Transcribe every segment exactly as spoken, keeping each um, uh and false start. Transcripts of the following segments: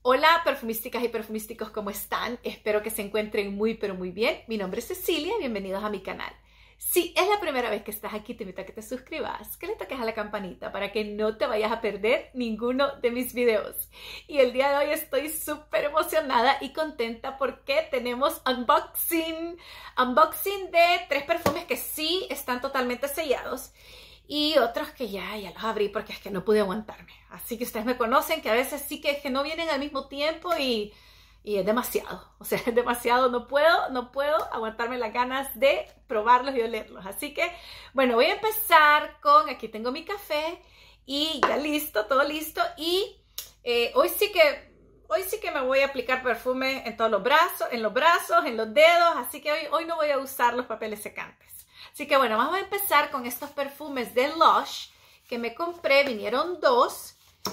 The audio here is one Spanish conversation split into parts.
Hola perfumísticas y perfumísticos, ¿cómo están? Espero que se encuentren muy pero muy bien. Mi nombre es Cecilia, bienvenidos a mi canal. Si es la primera vez que estás aquí, te invito a que te suscribas, que le toques a la campanita para que no te vayas a perder ninguno de mis videos. Y el día de hoy estoy súper emocionada y contenta porque tenemos unboxing, unboxing de tres perfumes que sí están totalmente sellados y otros que ya, ya los abrí porque es que no pude aguantarme. Así que ustedes me conocen que a veces sí que es que no vienen al mismo tiempo y... Y es demasiado, o sea, es demasiado, no puedo, no puedo aguantarme las ganas de probarlos y olerlos. Así que, bueno, voy a empezar con, aquí tengo mi café y ya listo, todo listo. Y eh, hoy sí que, hoy sí que me voy a aplicar perfume en todos los brazos, en los brazos, en los dedos, así que hoy, hoy no voy a usar los papeles secantes. Así que bueno, vamos a empezar con estos perfumes de Lush que me compré, vinieron dos.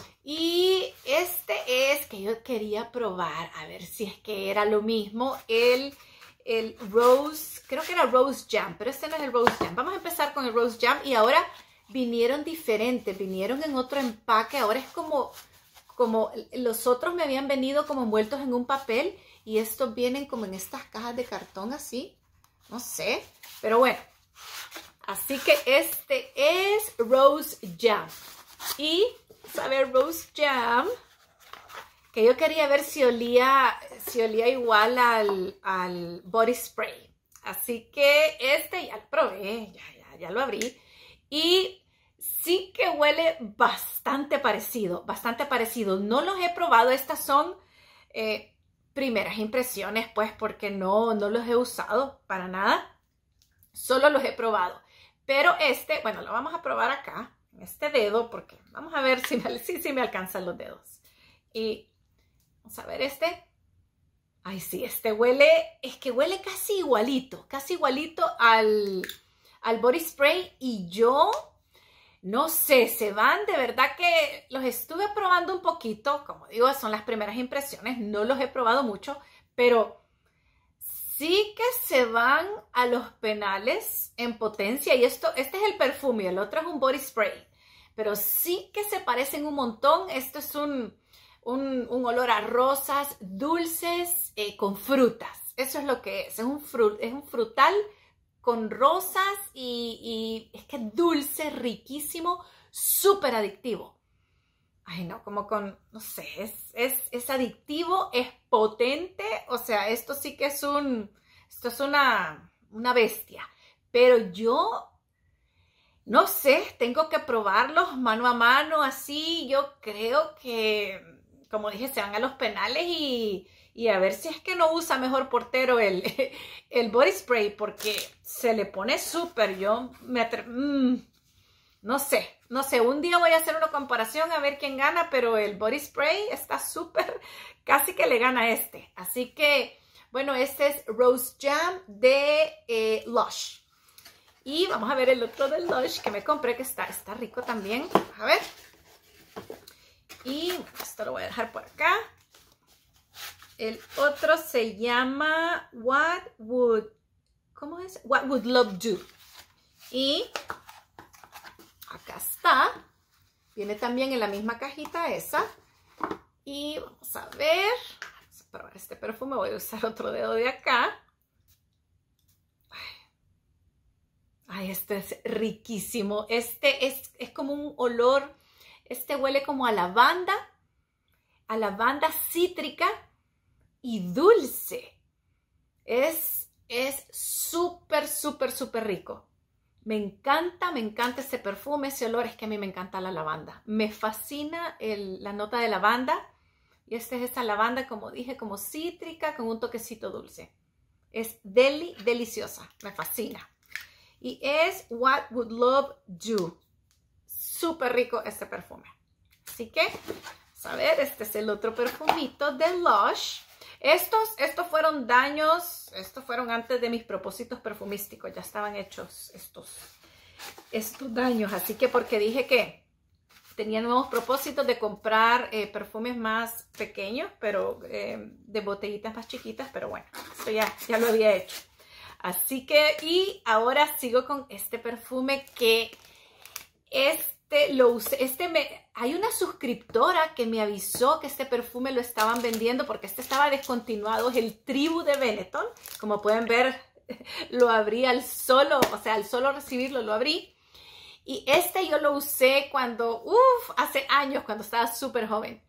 Y este es que yo quería probar, a ver si es que era lo mismo, el, el Rose, creo que era Rose Jam, pero este no es el Rose Jam. Vamos a empezar con el Rose Jam y ahora vinieron diferentes, vinieron en otro empaque, ahora es como, como los otros me habían venido como envueltos en un papel y estos vienen como en estas cajas de cartón así, no sé, pero bueno. Así que este es Rose Jam y... a ver, Rose Jam, que yo quería ver si olía, si olía igual al, al body spray. Así que este ya lo probé, ya, ya, ya lo abrí. Y sí que huele bastante parecido, bastante parecido. No los he probado, estas son eh, primeras impresiones, pues, porque no, no los he usado para nada. Solo los he probado. Pero este, bueno, lo vamos a probar acá. Este dedo, porque vamos a ver si me, si, si me alcanzan los dedos. Y vamos a ver este. Ay, sí, este huele, es que huele casi igualito, casi igualito al, al body spray. Y yo, no sé, se van, de verdad que los estuve probando un poquito. Como digo, son las primeras impresiones, no los he probado mucho, pero... sí que se van a los penales en potencia. Y esto, este es el perfume, el otro es un body spray. Pero sí que se parecen un montón. Esto es un, un, un olor a rosas dulces eh, con frutas. Eso es lo que es. Es un, frut, es un frutal con rosas y, y es que es dulce, riquísimo, súper adictivo. Ay, no, como con, no sé, es, es, es adictivo, es potente, o sea, esto sí que es un, esto es una, una bestia. Pero yo, no sé, tengo que probarlos mano a mano, así, yo creo que, como dije, se van a los penales y, y a ver si es que no usa mejor portero el, el body spray, porque se le pone súper, yo me atrevo... Mmm, No sé, no sé, un día voy a hacer una comparación a ver quién gana, pero el body spray está súper, casi que le gana a este. Así que, bueno, este es Rose Jam de eh, Lush. Y vamos a ver el otro de Lush que me compré, que está, está rico también. A ver. Y esto lo voy a dejar por acá. El otro se llama What Would, ¿cómo es? What Would Love Do. Y... acá está, viene también en la misma cajita esa. Y vamos a ver, vamos a probar este perfume, voy a usar otro dedo de acá. Ay, Ay este es riquísimo, este es, es como un olor, este huele como a lavanda, a lavanda cítrica y dulce. Es es súper, súper, súper rico. Me encanta, me encanta este perfume, ese olor, es que a mí me encanta la lavanda. Me fascina el, la nota de lavanda. Y esta es esta lavanda, como dije, como cítrica, con un toquecito dulce. Es deli, deliciosa, me fascina. Y es What Would Love Do. Súper rico este perfume. Así que, vamos a ver, este es el otro perfumito de Lush. Estos, estos fueron daños, estos fueron antes de mis propósitos perfumísticos, ya estaban hechos estos, estos daños, así que porque dije que tenía nuevos propósitos de comprar eh, perfumes más pequeños, pero eh, de botellitas más chiquitas, pero bueno, esto ya, ya lo había hecho. Así que, y ahora sigo con este perfume que es Este lo usé, este me, hay una suscriptora que me avisó que este perfume lo estaban vendiendo porque este estaba descontinuado, es el Tribu de Benetton. Como pueden ver, lo abrí al solo, o sea, al solo recibirlo lo abrí. Y este yo lo usé cuando, uff, hace años, cuando estaba súper joven.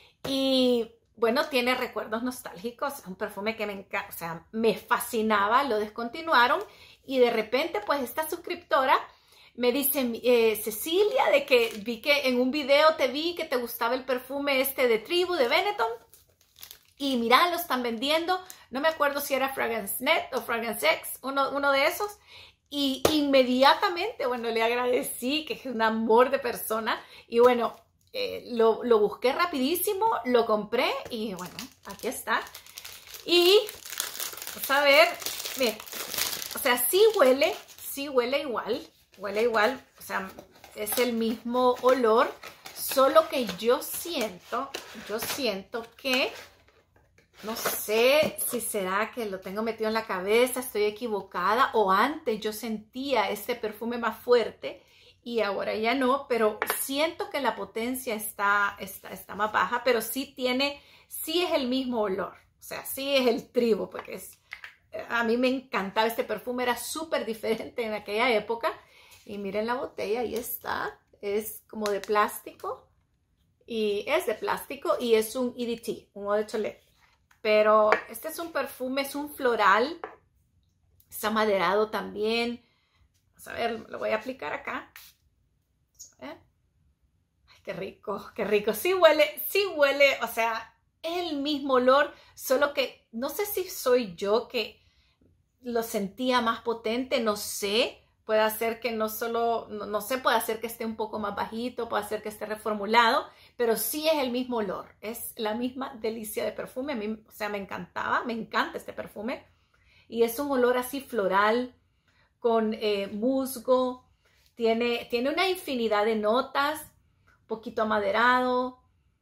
Y bueno, tiene recuerdos nostálgicos, es un perfume que me encanta, o sea, me fascinaba, lo descontinuaron. Y de repente, pues esta suscriptora me dice, eh, Cecilia, de que vi que en un video te vi que te gustaba el perfume este de Tribu de Benetton. Y mira, lo están vendiendo. No me acuerdo si era Fragrance Net o Fragrance X, uno, uno de esos. Y inmediatamente, bueno, le agradecí, que es un amor de persona. Y bueno, eh, lo, lo busqué rapidísimo, lo compré y bueno, aquí está. Y, vamos a ver, miren, o sea, sí huele, sí huele igual. Huele igual, o sea, es el mismo olor, solo que yo siento, yo siento que, no sé si será que lo tengo metido en la cabeza, estoy equivocada, o antes yo sentía este perfume más fuerte y ahora ya no, pero siento que la potencia está, está, está más baja, pero sí tiene, sí es el mismo olor, o sea, sí es el Tribu, porque es, a mí me encantaba este perfume, era súper diferente en aquella época. Y miren la botella, ahí está, es como de plástico, y es de plástico y es un E D T, un eau de toilette. Pero este es un perfume, es un floral, está maderado también. Vamos a ver, lo voy a aplicar acá. A ver. Ay, qué rico, qué rico. Sí huele, sí huele, o sea, es el mismo olor, solo que no sé si soy yo que lo sentía más potente, no sé. Puede hacer que no solo, no, no sé, puede hacer que esté un poco más bajito, puede hacer que esté reformulado, pero sí es el mismo olor, es la misma delicia de perfume. A mí, o sea, me encantaba, me encanta este perfume. Y es un olor así floral, con eh, musgo, tiene, tiene una infinidad de notas, un poquito amaderado.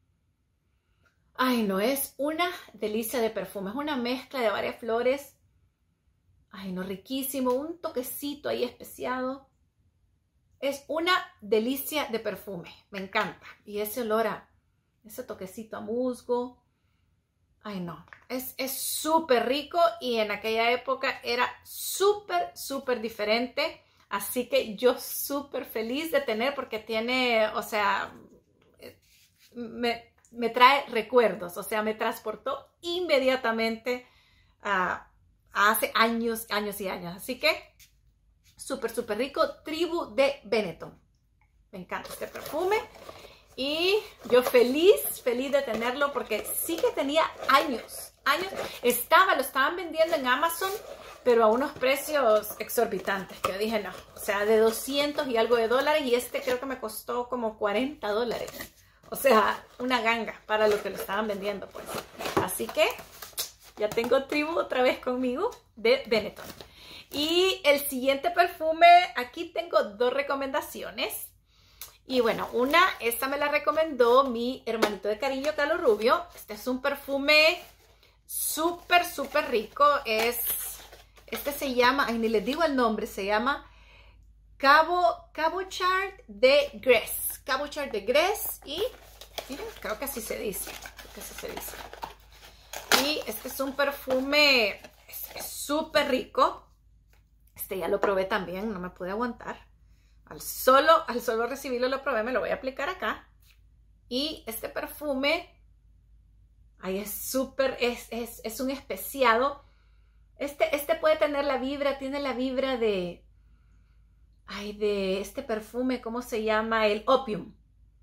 Ay, no, es una delicia de perfume, es una mezcla de varias flores. Ay, no, riquísimo, un toquecito ahí especiado. Es una delicia de perfume, me encanta. Y ese olor a, ese toquecito a musgo. Ay, no, es súper rico y en aquella época era súper, súper diferente. Así que yo súper feliz de tener porque tiene, o sea, me, me trae recuerdos. O sea, me transportó inmediatamente a... hace años, años y años. Así que, súper, súper rico. Tribu de Benetton. Me encanta este perfume. Y yo feliz, feliz de tenerlo porque sí que tenía años, años. Estaba, lo estaban vendiendo en Amazon, pero a unos precios exorbitantes. Que yo dije, no, o sea, de doscientos y algo de dólares. Y este creo que me costó como cuarenta dólares. O sea, una ganga para lo que lo estaban vendiendo, pues. Así que ya tengo Tribu otra vez conmigo de Benetton. Y el siguiente perfume, aquí tengo dos recomendaciones. Y bueno, una, esta me la recomendó mi hermanito de cariño, Carlos Rubio. Este es un perfume súper, súper rico. Es, este se llama, ay, ni les digo el nombre, se llama Cabo, Cabochard de Grès. Cabochard de Grès y, miren, creo que así se dice. Creo que así se dice. Y este es un perfume súper rico. Este ya lo probé también, no me pude aguantar. Al solo, al solo recibirlo lo probé, me lo voy a aplicar acá. Y este perfume, ay, es súper, es, es, es un especiado. Este, este puede tener la vibra, tiene la vibra de, ay, de este perfume, ¿cómo se llama? El Opium.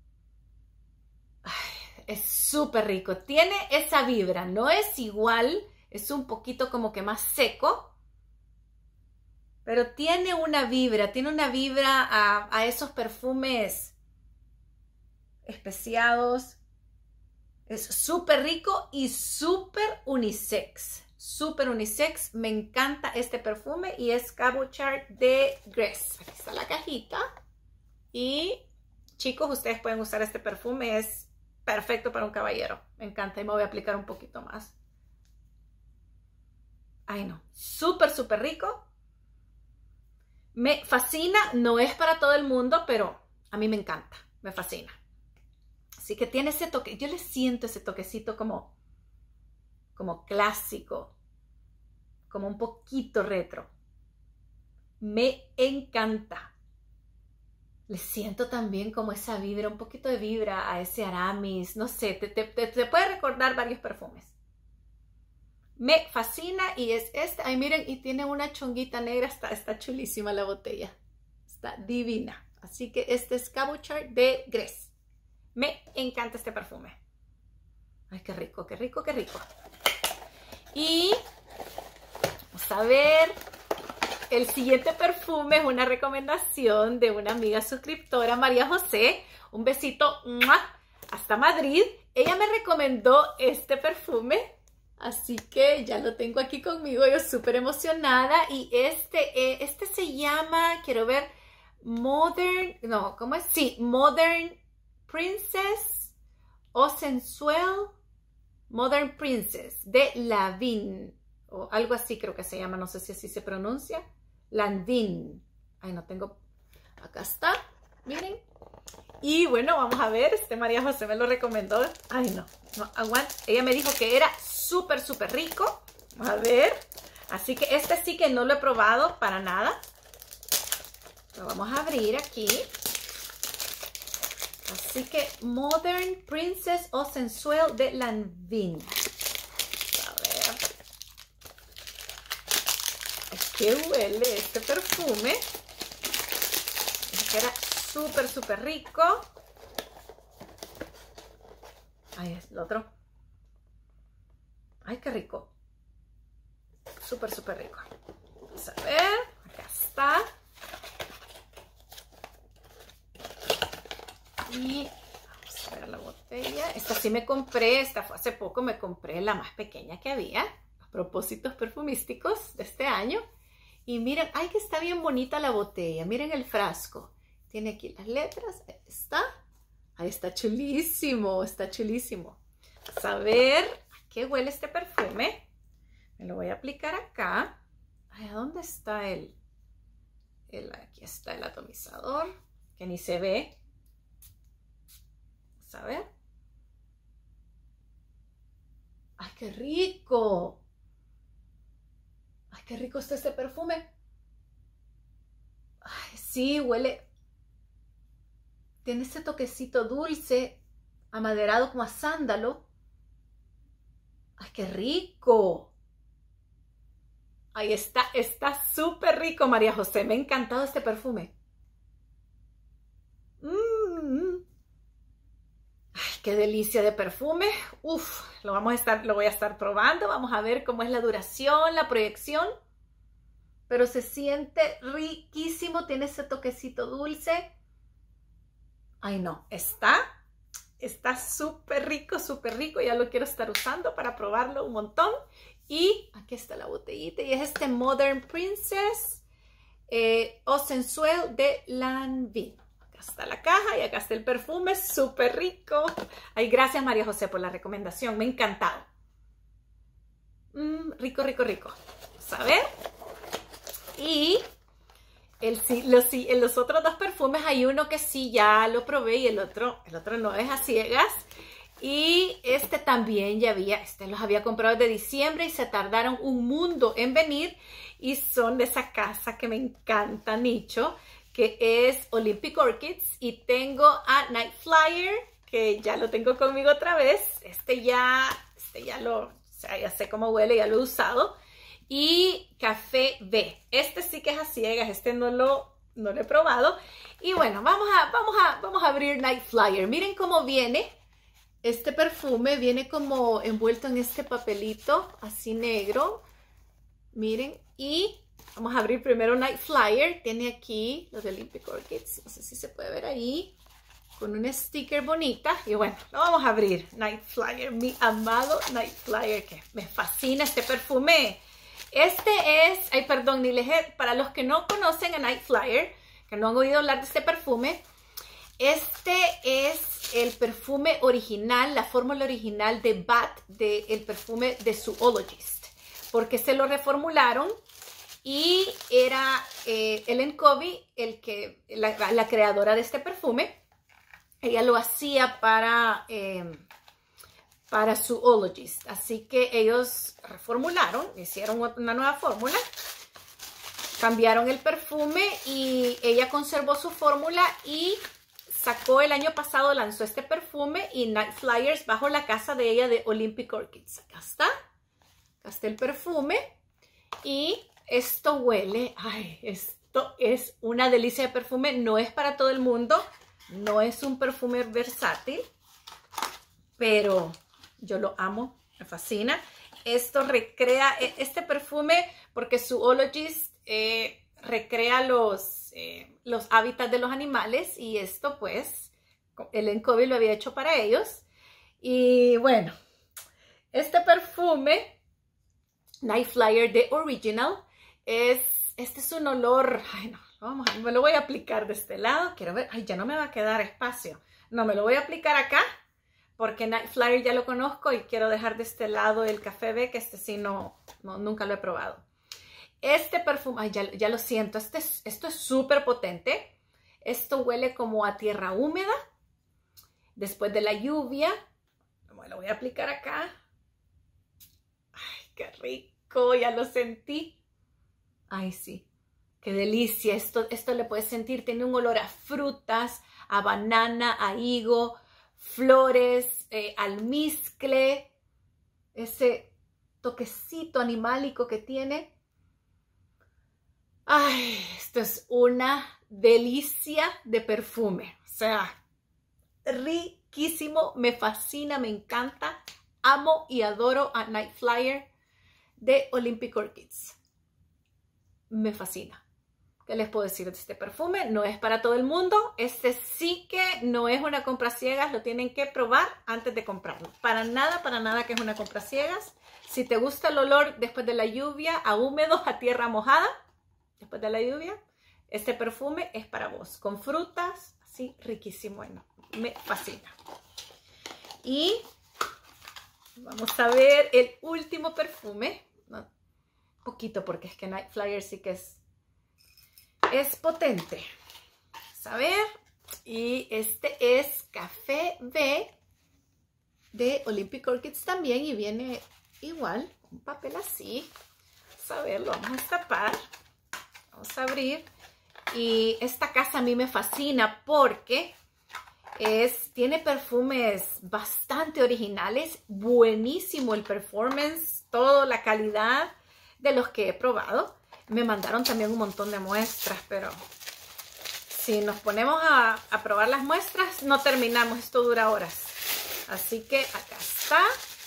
Ay, es súper rico, tiene esa vibra, no es igual, es un poquito como que más seco, pero tiene una vibra, tiene una vibra a, a esos perfumes especiados. Es súper rico y súper unisex, súper unisex, me encanta este perfume y es Cabochard de Grès. Aquí está la cajita y chicos, ustedes pueden usar este perfume, es perfecto para un caballero, me encanta y me voy a aplicar un poquito más. Ay no, súper, súper rico. Me fascina, no es para todo el mundo, pero a mí me encanta, me fascina. Así que tiene ese toque, yo le siento ese toquecito como, como clásico, como un poquito retro. Me encanta. Le siento también como esa vibra, un poquito de vibra a ese Aramis, no sé, te, te, te, te puede recordar varios perfumes. Me fascina y es este, ay miren, y tiene una chonguita negra, está, está chulísima la botella, está divina. Así que este es Cabochard de Grès. Me encanta este perfume. Ay, qué rico, qué rico, qué rico. Y vamos a ver, el siguiente perfume es una recomendación de una amiga suscriptora, María José. Un besito ¡mua! Hasta Madrid. Ella me recomendó este perfume, así que ya lo tengo aquí conmigo. Yo súper emocionada. Y este, eh, este se llama, quiero ver, Modern, no, ¿cómo es? Sí, Modern Princess o Sensual Modern Princess de Lanvin, o algo así creo que se llama, no sé si así se pronuncia. Lanvin. Ay, no tengo. Acá está, miren. Y bueno, vamos a ver, este María José me lo recomendó. Ay, no, no aguanta. Ella me dijo que era súper, súper rico. Vamos a ver. Así que este sí que no lo he probado para nada. Lo vamos a abrir aquí. Así que Modern Princess o Sensual de Lanvin. A ver. ¿A qué huele este perfume? Este era súper, súper rico. Ahí es el otro. Ay, qué rico. Súper, súper rico. Vamos a ver. Acá está. Y vamos a ver la botella. Esta sí me compré, esta fue hace poco, me compré la más pequeña que había, a propósitos perfumísticos de este año. Y miren, ay, que está bien bonita la botella. Miren el frasco. Tiene aquí las letras. Ahí está. Ahí está chulísimo, está chulísimo. Vamos a ver a qué huele este perfume. Me lo voy a aplicar acá. Ay, ¿a dónde está el, el? Aquí está el atomizador, que ni se ve. A ver. ¡Ay, qué rico! ¡Ay, qué rico está este perfume! ¡Ay, sí! Huele. Tiene este toquecito dulce, amaderado como a sándalo. ¡Ay, qué rico! Ahí está, está súper rico, María José. Me ha encantado este perfume. Mmm. Ay, qué delicia de perfume. Uf, lo vamos a estar, lo voy a estar probando. Vamos a ver cómo es la duración, la proyección. Pero se siente riquísimo. Tiene ese toquecito dulce. Ay, no. Está, está súper rico, súper rico. Ya lo quiero estar usando para probarlo un montón. Y aquí está la botellita. Y es este Modern Princess eh, o Sensual de Lanvin. Acá está la caja y acá está el perfume, súper rico. Ay, gracias María José por la recomendación, me ha encantado. Mm, rico, rico, rico. Vamos a ver. Y el, los, en los otros dos perfumes hay uno que sí ya lo probé y el otro, el otro no, es a ciegas. Y este también ya había, este los había comprado desde diciembre y se tardaron un mundo en venir. Y son de esa casa que me encanta, Nicho, que es Olympic Orchids. Y tengo a Night Flyer, que ya lo tengo conmigo otra vez. Este ya, este ya lo, o sea, ya sé cómo huele, ya lo he usado. Y Café B. Este sí que es a ciegas, este no lo, no lo he probado. Y bueno, vamos a, vamos a, vamos a abrir Night Flyer. Miren cómo viene. Este perfume viene como envuelto en este papelito así negro. Miren, y vamos a abrir primero Night Flyer. Tiene aquí los de Olympic Orchids. No sé si se puede ver ahí. Con un sticker bonita. Y bueno, lo vamos a abrir. Night Flyer, mi amado Night Flyer, que me fascina este perfume. Este es, ay perdón, ni les he, para los que no conocen a Night Flyer, que no han oído hablar de este perfume, este es el perfume original, la fórmula original de Bat, del perfume de Zoologist, porque se lo reformularon Y era eh, Ellen Covey, el que, la, la creadora de este perfume. Ella lo hacía para, eh, para su Ologist. Así que ellos reformularon, hicieron una nueva fórmula. Cambiaron el perfume y ella conservó su fórmula y sacó el año pasado, lanzó este perfume y Night Flyers bajo la casa de ella de Olympic Orchids. Acá está. Acá está el perfume. Y esto huele, ay, esto es una delicia de perfume. No es para todo el mundo. No es un perfume versátil. Pero yo lo amo. Me fascina. Esto recrea, este perfume, porque su Ologist eh, recrea los, eh, los hábitats de los animales. Y esto pues, Ellen Covey lo había hecho para ellos. Y bueno, este perfume, Night Flyer de Original, es, este es un olor, ay no, vamos a, me lo voy a aplicar de este lado, quiero ver, ay ya no me va a quedar espacio, no, me lo voy a aplicar acá, porque Night Flyer ya lo conozco y quiero dejar de este lado el Café B, que este sí no, no nunca lo he probado. Este perfume, ay ya, ya lo siento, este, esto es súper potente, esto huele como a tierra húmeda, después de la lluvia, me lo voy a aplicar acá, ay qué rico, ya lo sentí. Ay, sí, qué delicia. Esto, esto le puedes sentir. Tiene un olor a frutas, a banana, a higo, flores, eh, almizcle. Ese toquecito animálico que tiene. Ay, esto es una delicia de perfume. O sea, riquísimo. Me fascina, me encanta. Amo y adoro a Night Flyer de Olympic Orchids. Me fascina. ¿Qué les puedo decir de este perfume? No es para todo el mundo. Este sí que no es una compra ciegas. Lo tienen que probar antes de comprarlo. Para nada, para nada que es una compra ciegas. Si te gusta el olor después de la lluvia, a húmedo, a tierra mojada, después de la lluvia, este perfume es para vos. Con frutas, así riquísimo. Bueno, me fascina. Y vamos a ver el último perfume. Poquito, porque es que Night Flyer sí que es, es potente. Vamos a ver. Y este es Café B de Olympic Orchids también. Y viene igual, un papel así. Vamos a ver, lo vamos a destapar. Vamos a abrir. Y esta casa a mí me fascina porque es, tiene perfumes bastante originales. Buenísimo el performance, toda la calidad de los que he probado. Me mandaron también un montón de muestras, pero si nos ponemos a, a probar las muestras, no terminamos, esto dura horas. Así que acá está.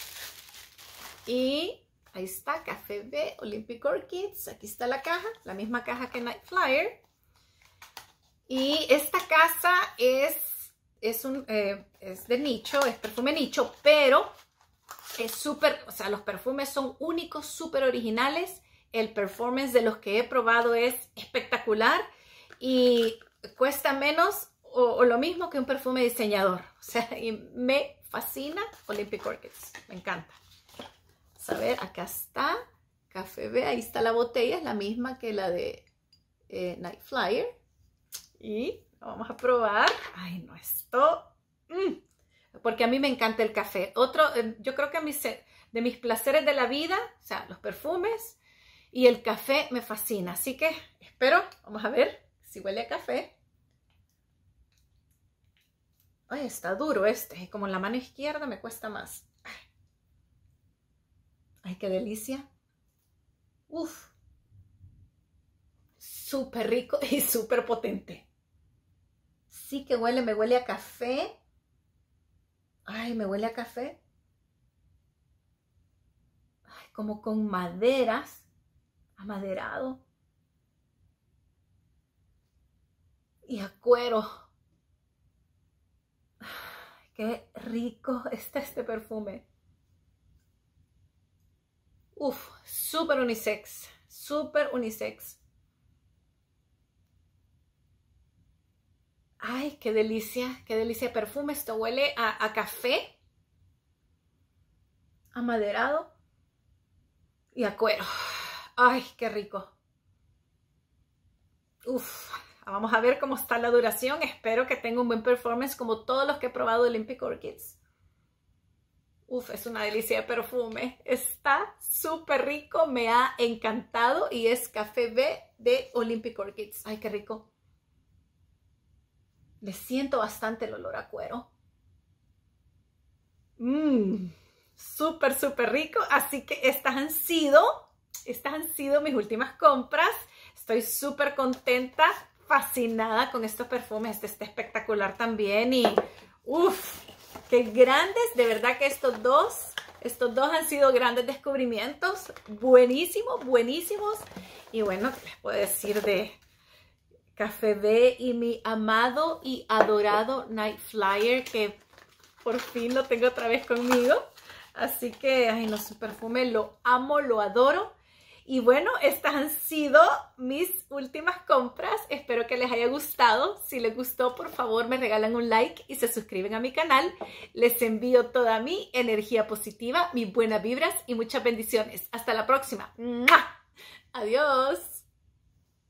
Y ahí está, Café B, Olympic Orchids. Aquí está la caja, la misma caja que Night Flyer. Y esta casa es, es, un, eh, es de nicho, es perfume nicho, pero es súper, o sea, los perfumes son únicos, súper originales. El performance de los que he probado es espectacular y cuesta menos o, o lo mismo que un perfume diseñador. O sea, y me fascina Olympic Orchids, me encanta. Vamos a ver, acá está Café B, ahí está la botella, es la misma que la de eh, Night Flyer. Y vamos a probar. Ay, no, esto... Mm. Porque a mí me encanta el café. Otro, yo creo que mis, de mis placeres de la vida, o sea, los perfumes y el café me fascina. Así que espero, vamos a ver si huele a café. Ay, está duro este. Como en la mano izquierda me cuesta más. Ay, ay qué delicia. Uf. Súper rico y súper potente. Sí que huele, me huele a café. Ay, me huele a café. Ay, como con maderas. Amaderado. Y a cuero. Ay, qué rico está este perfume. Uf, súper unisex. Súper unisex. Ay, qué delicia, qué delicia de perfume. Esto huele a, a café, amaderado y a cuero. Ay, qué rico. Uf, vamos a ver cómo está la duración. Espero que tenga un buen performance como todos los que he probado de Olympic Orchids. Uf, es una delicia de perfume. Está súper rico, me ha encantado y es Café B de Olympic Orchids. Ay, qué rico. Le siento bastante el olor a cuero. Mmm, súper, súper rico. Así que estas han sido, estas han sido mis últimas compras. Estoy súper contenta, fascinada con estos perfumes. Este está espectacular también y uff. ¡Qué grandes! De verdad que estos dos, estos dos han sido grandes descubrimientos. Buenísimos, buenísimos. Y bueno, ¿qué les puedo decir de Café B y mi amado y adorado Night Flyer? Que por fin lo tengo otra vez conmigo. Así que, ay no, su perfume lo amo, lo adoro. Y bueno, estas han sido mis últimas compras. Espero que les haya gustado. Si les gustó, por favor, me regalan un like y se suscriben a mi canal. Les envío toda mi energía positiva, mis buenas vibras y muchas bendiciones. Hasta la próxima. ¡Mua! Adiós.